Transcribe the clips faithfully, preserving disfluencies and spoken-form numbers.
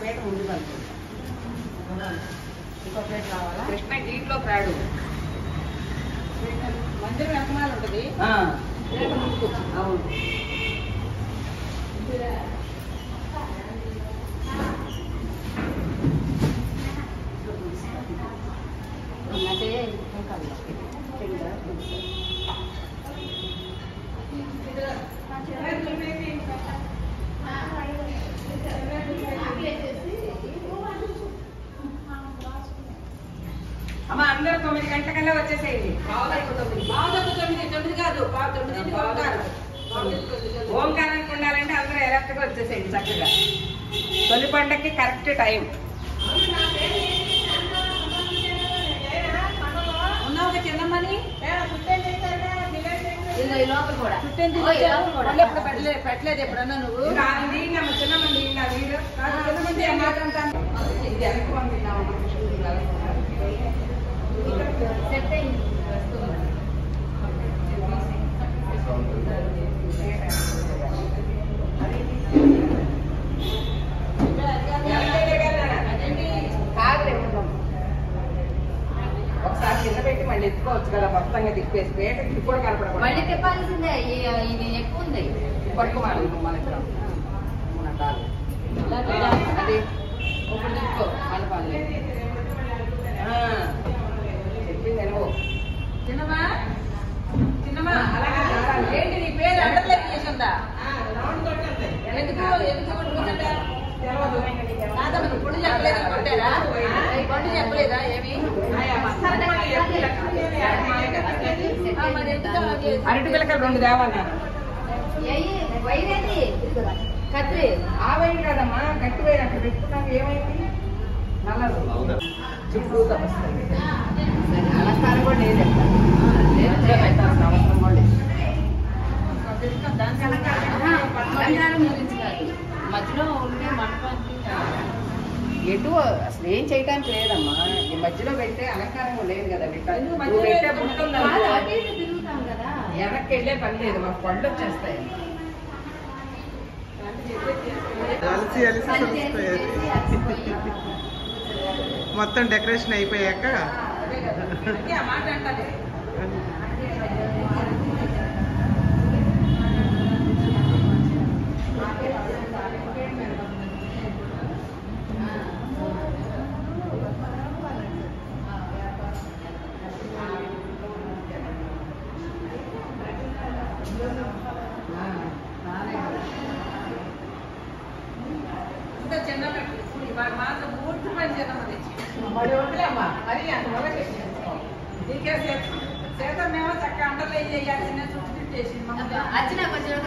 పేట ముందు కలుపుకుంటాం. ఇంకో ప్లేట్ కావాలా? కృష్ణ గీట్లో ప్రాడు మందిరం వెనకమాల ఉంటుంది. పేట ముందుకు అవును. అంటే అమ్మ అందరూ తొమ్మిది గంటలకల్లా వచ్చేసేయండి. తొమ్మిది తొమ్మిది కాదు తొమ్మిది ఓంకారానికి ఉండాలంటే అందరూ ఎలక్ట్గా వచ్చేసేయండి చక్కగా. తొలి పండగకి కరెక్ట్ టైం. ఉన్నావు చిన్నమ్మని పెట్టలేదు పెట్టలేదు ఎప్పుడన్నా నువ్వు చిన్నమంది ఇది ఎంత మంది ఒకసారి కింద పెట్టి మళ్ళీ ఎత్తుకోవచ్చు కదా. మొత్తంగా తిప్పేసి పేట ఇప్పుడు కనపడదు. మళ్ళీ తిప్పాల్సిందే. ఇది ఎక్కువ ఉంది. పట్టుకోవాలి మనకి అది ఇప్పుడు తిప్పుకో మనపాలి. చెప్పింది నువ్వు చిన్నమా చిన్నమా ఏంటి నీ పేరు అందరిలో చేసిందా? ఎందుకు ఎందుకు కొట్టుకుంటా పొడి చెప్పలేదు కొట్టారా? పొడి చెప్పలేదా? ఏమి అరటి పిల్లకలు రెండు తేవాలి. కత్తి ఆ వైన్ కాదమ్మా, గట్టి వైన్ అక్కడ పెట్టుకున్నాక ఏమైంది? నల్లదు చుట్టూ తపస్తుంది. నమస్కారం కూడా లేదు అవసరం కూడా లేదు. మధ్యలో ఉండే మండపానికి ఎటు అసలు ఏం చేయడానికి లేదమ్మా. ఈ మధ్యలో పెడితే అలంకారం లేదు కదా. వెనక్కి వెళ్ళే పని లేదు. మాకు పళ్ళు వచ్చేస్తాయి. మొత్తం డెకరేషన్ అయిపోయాక మాట అంటే మాత్రం పూర్తి పని చేద్దాం. మరి వదిలేమ్మా మరి అంత మొదటి నీకే చేద్దాం. మేము చక్కగా అండర్లో ఏం చేయాల్సిన చుట్టూ చుట్టేసి వచ్చినా కొంచెం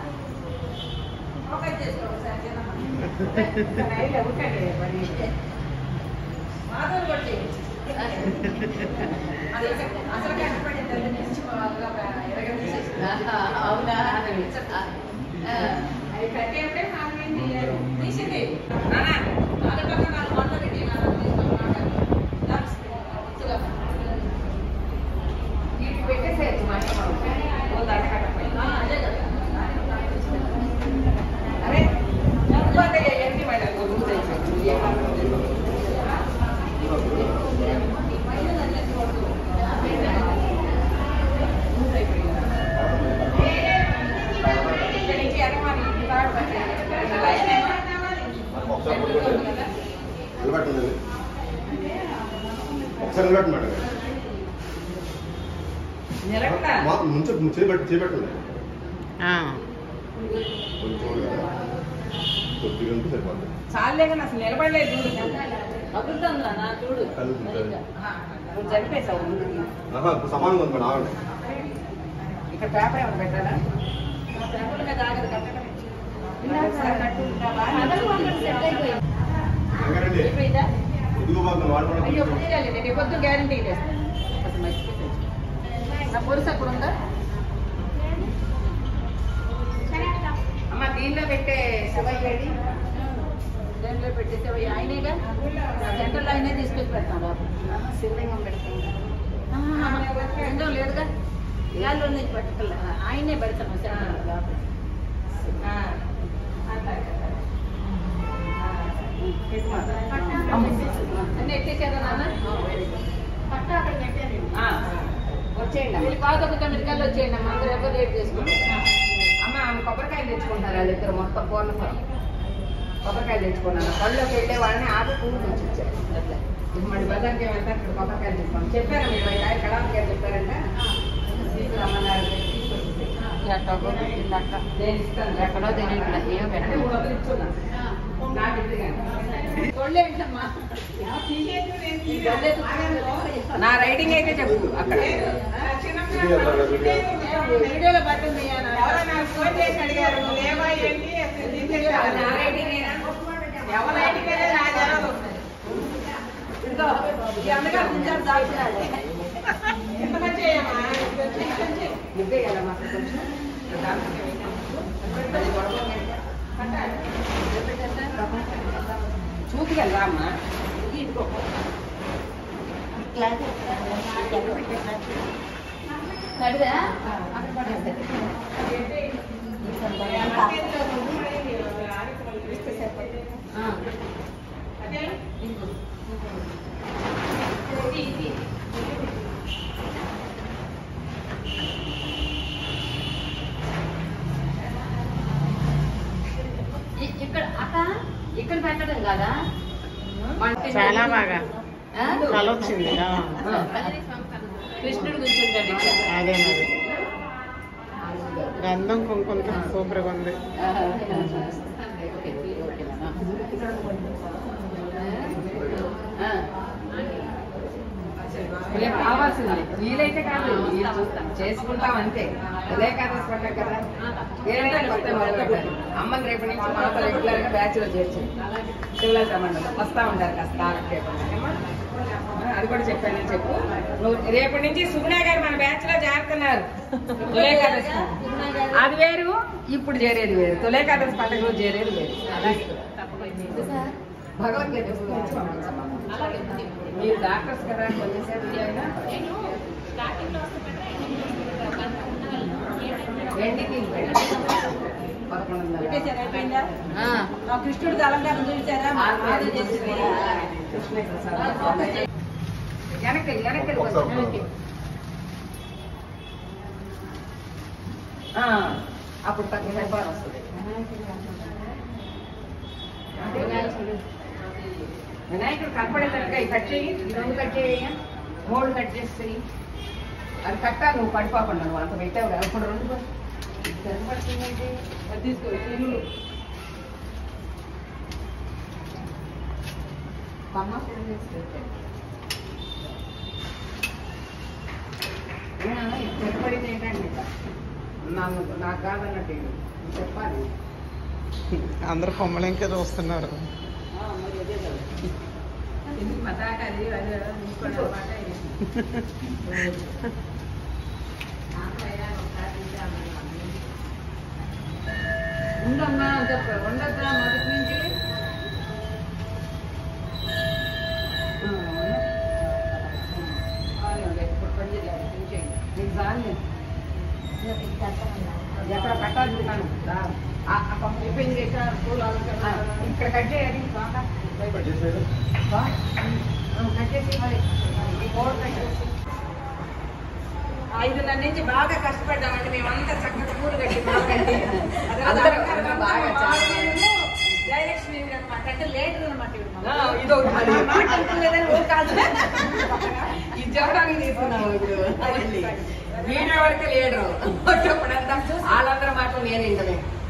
ఓకే చేసుకోండి సార్. మాధవ్ కొట్టి అసలు కష్టపడింది. అవునా అవి కట్టేప్పుడే మాకేం తీయాలి తీసింది. పెట్టేసేయచ్చు మాట అరే ఎన్ని మేడం ఒకసారి మేడం చేపట్టి చేపట్టండి చాలే కానీ అసలు నిలబడలేదు. అదురుతుందా చూడు జరిపేసావు. సమానంగా ఉంది మేడం. ఇక్కడ పేపర్ ఏమైనా పెట్టాలా? పేపర్ మీద ఆగదు కట్టడం. అయ్యో పూజాలి నేను పొద్దు గ్యారంటీ చేస్తాను. అసలు మర్చిపోతాను. నా పొరుసు అక్కడ ఉందా అమ్మ? దీనిలో పెట్టే సవై వేడి దీంట్లో పెట్టే సవై ఆయనేగా సెంటర్లో ఆయనే తీసుకొచ్చి పెడతాం. శివలింగం పెడతాం. రెండో లేదుగా ఇవాళ నుంచి పట్టుకెళ్ళ ఆయనే పెడతాము సెంటర్. అన్నీ ఎట్టేసారా నాన్న? వచ్చేయండి వీళ్ళు పాత ఒక తొమ్మిది కల్లా వచ్చేయండి అమ్మ. అందరూ ఎవరు రేట్ చేసుకుంటారు. అమ్మ ఆమె కొబ్బరికాయలు తెచ్చుకుంటారు వాళ్ళిద్దరు మొత్తం పూర్ణపురం కొబ్బరికాయలు తెచ్చుకున్నాను. కళ్ళలోకి వెళ్ళే వాళ్ళని ఆపి పువ్వు తెచ్చి ఇచ్చారు. ఇది మళ్ళీ బజార్కి వెళ్తారు ఇక్కడ కొబ్బరికాయలు తెచ్చుకోండి చెప్పారు మీరు ఇరవై కళాకి చెప్పారంటే రమ్మన్నారు నేను ఇస్తాను ఎక్కడో తెలియట్లా ఏమో పెట్టండి మూడు వందలు ఇచ్చున్నాను నాకు చూడలేంటమ్మా నా రైటింగ్ అయితే చెప్పు అక్కడ వీడియోలో పట్టింది ఎవరైనా ఫోన్ చేసి అడిగారు లేవా ఏంటి నా రైటింగ్ ఎవరు రైటింగ్ అనేది నా జనాలు ఇదిగో ఈ అందగా ఉంచారు దాచురాలి ఎంత మంచి ముగ్గే కదా మాకు కొంచెం చూపుకెళ్ళా అమ్మా ఇక్కడ అక్క ఇక్కడ పెట్టడం కదా చాలా బాగా కళ వచ్చింది. కృష్ణుడు కూర్చుంటాడు అదే మరి గంధం కుంకుమతో సూపర్గా ఉంది. రేపు కావాల్సింది వీలైతే కాదు వీలు చూస్తాం చేసుకుంటాం అంతే. అదే కదా పండగ కదా ఏదైనా కొత్త మొదలుపెట్టాలి. అమ్మని రేపు నుంచి మాతో రెగ్యులర్ గా బ్యాచ్ లో చేర్చాను శివలత మండలం వస్తా ఉంటారు కాస్త కాలక్షేపం. అది కూడా చెప్పాను చెప్పు. నువ్వు రేపటి నుంచి సుగుణ గారు మన బ్యాచ్ లో చేరుతున్నారు. తొలేకాదశి అది వేరు ఇప్పుడు చేరేది వేరు. తొలేకాదశి పండుగ రోజు చేరేది వేరు. భగవద్గీత మీరు డాక్టర్స్ కదా కొంచెం రెండుకి పదకొండు కృష్ణుడికి అలంకారం చూసారా వెనక్కి వెనక్కి అప్పుడు తగ్గిన సరిపాటు వస్తుంది. వినాయకుడు కనపడేటట్టుగా ఈ కట్ చేయి ఈ రెండు కట్ చేయ మూడు కట్ చేస్తాయి. అది కట్టా నువ్వు పడిపోకుండా నువ్వు అంత పెట్టావు కదా అప్పుడు రెండు సరిపడుతుంది. తీసుకో ఇల్లు అమ్మ సరిపడింది ఏంటండి నన్ను నాకు కాదన్నట్టు చెప్పాలి. అందరూ కొమ్మలు ఇంకా చూస్తున్నారు. ఉండమ్మా ఉండద్దా మొదటి నుంచి ఎక్కడ పెట్టాలి ఇక్కడ కట్ చేయాలి. ఐదున్నర నుంచి బాగా కష్టపడ్డామండి మేమంతా చక్కగా కూర కట్టి బాగండి జయలక్ష్మి అనమాట అంటే లేటర్ అనమాట ఇది చెప్పడానికి తీసుకున్నాము. ఇప్పుడు వీడియో వరకు లేడరు వాళ్ళందరూ మాటలు నేను ఇంటనే